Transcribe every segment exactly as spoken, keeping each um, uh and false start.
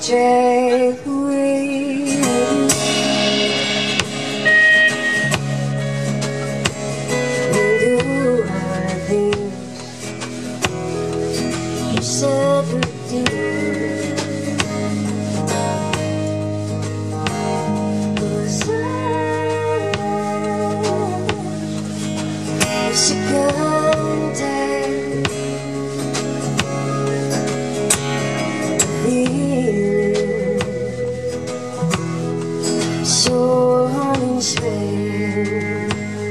drive away. We do our things you said we do. Cause I wish you could die. So unspared,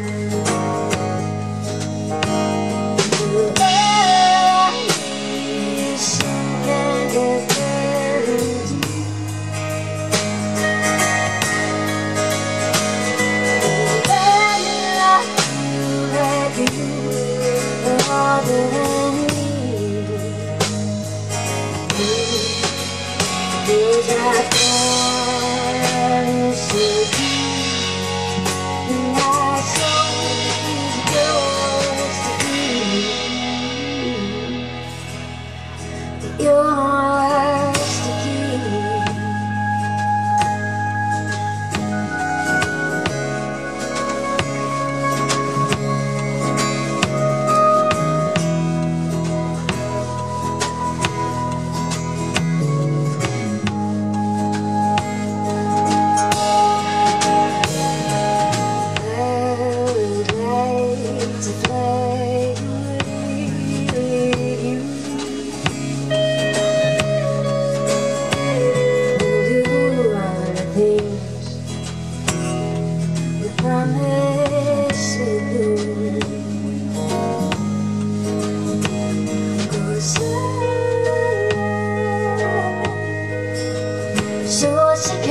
love is something that guaranteed. When I feel like you are all that I need, 'cause I promise you. You're ours to keep. I would like to fly away with you. Promise we do. 'Cause I'm so sick